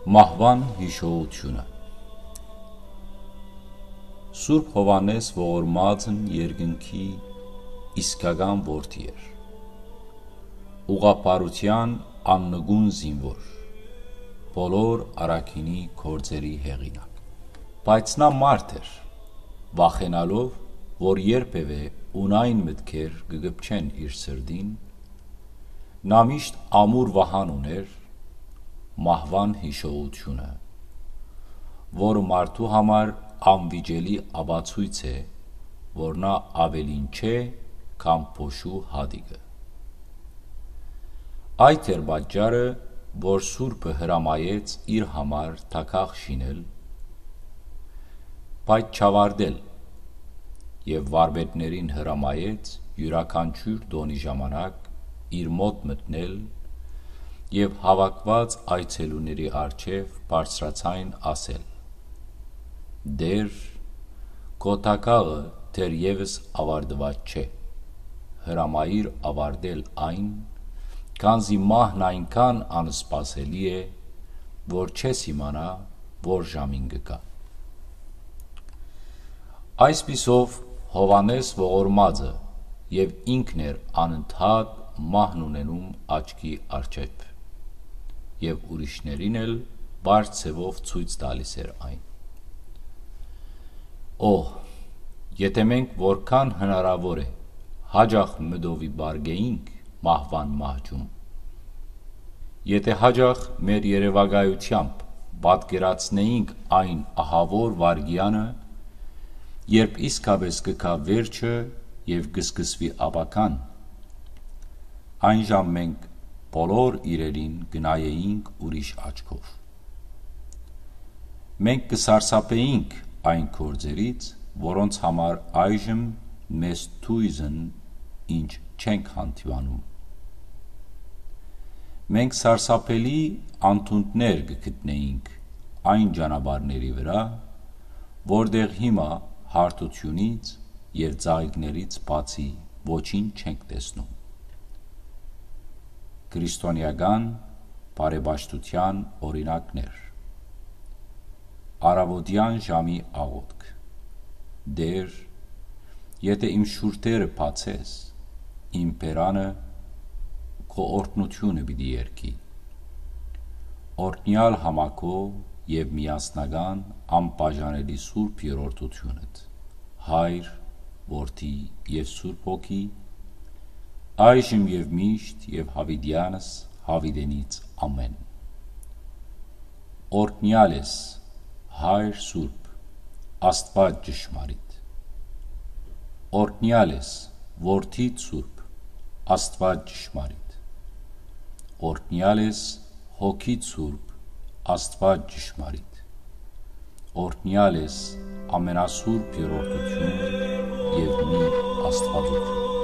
Մահվան հիշողությունը Սուրբ Հովհաննես ողորմածն երկնքի իսկական որդի էր, ուղղափառության աննգուն զինվոր, բոլոր առաքինի գործերի հեղինակ, բայց նա մարդ էր, վախենալով, որ երբևէ ունայն մտքեր կգպչեն իր սրտին, նա միշտ ամուր վահան ուներ մահվան հիշողությունը, որը մարդու համար անվիճելի ապացույց է, որ նա ավելին չէ, քան փոշու հատիկը։ Այդ էր պատճառը, որ Սուրբը հրամայեց իր համար թագախ շինել, բայց չավարտել, եւ վարպետներին հրամայեց յուրաքանչյուր տոնի ժամանակ իր մոտ մտնել եւ հավաքված այցելուների առջև բարձրացայն ասել. «Դեր, քո թագաղը դեռևս ավարտված չէ, հրամայիր ավարտել այն, քանզի մահն այնքան անսպասելի է, որ չես իմանա, որ ժամին կգա»։ Այսպիսով Հովհաննես ողորմածը եւ ինքն էր անընդհատ մահն ունենում աչքի առջև, եւ ուրիշներին էլ բարձ ձևով ցույց տալիս էր այն։ Օհ, եթե մենք որքան հնարավոր է հաճախ մտովի բարգեինք մահվան մահճում, եթե հաճախ մեր երևակայությամբ պատկերացնեինք այն ահավոր վայրկյանը, երբ իսկապես կգա վերջը եւ կսկսվի ապագան, այնժամ մենք բոլոր իրերին կնայեինք ուրիշ աչքով։ Մենք կսարսափեինք այն գործերից, որոնց համար այժմ մեզ թույզն ինչ չենք հանդիպանում։ Մենք սարսափելի անթունդներ կգտնեինք այն ճանապարհների վրա, որտեղ հիմա հարթությունից եւ ծաղիկներից բացի ոչինչ չենք տեսնում։ Քրիստոնեական բարեպաշտության օրինակներ։ Առավոտյան ժամի աղոթք։ Դեր, եթե իմ շուրթերը բացես, իմ բերանը քո օրհնությունը պիտի երգի։ Օրհնյալ համակո եւ միասնական անբաժանելի սուրբ երրորդությունդ, Հայր, Որդի եւ Սուրբ Հոգի, այժմ եւ միշտ եւ հավիտյանս հավիտենից ամեն։ Օրհնյալ ես, Հայր Սուրբ, Աստված ճշմարիտ։ Օրհնյալ ես, Որդի Սուրբ, Աստված ճշմարիտ։ Օրհնյալ ես, Հոգի Սուրբ, Աստված ճշմարիտ։ Օրհնյալ ես, ամենասուրբ երրորդություն եւ մի Աստվածություն։